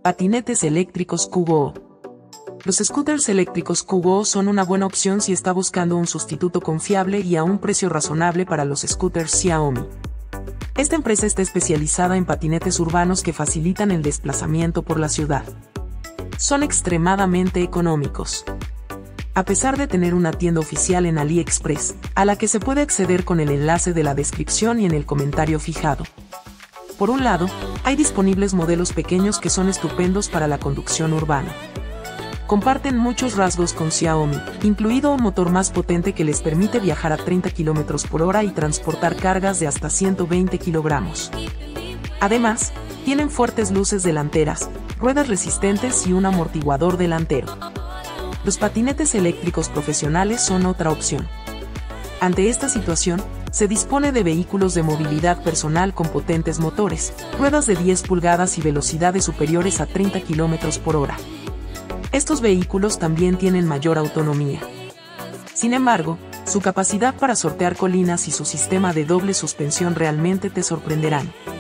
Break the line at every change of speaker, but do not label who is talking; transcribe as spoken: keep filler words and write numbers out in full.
Patinetes eléctricos Kubo. Los scooters eléctricos Kubo son una buena opción si está buscando un sustituto confiable y a un precio razonable para los scooters Xiaomi. Esta empresa está especializada en patinetes urbanos que facilitan el desplazamiento por la ciudad. Son extremadamente económicos. A pesar de tener una tienda oficial en AliExpress, a la que se puede acceder con el enlace de la descripción y en el comentario fijado. Por un lado, hay disponibles modelos pequeños que son estupendos para la conducción urbana. Comparten muchos rasgos con Xiaomi, incluido un motor más potente que les permite viajar a treinta kilómetros por hora y transportar cargas de hasta ciento veinte kilogramos. Además, tienen fuertes luces delanteras, ruedas resistentes y un amortiguador delantero. Los patinetes eléctricos profesionales son otra opción. Ante esta situación, se dispone de vehículos de movilidad personal con potentes motores, ruedas de diez pulgadas y velocidades superiores a treinta kilómetros por hora. Estos vehículos también tienen mayor autonomía. Sin embargo, su capacidad para sortear colinas y su sistema de doble suspensión realmente te sorprenderán.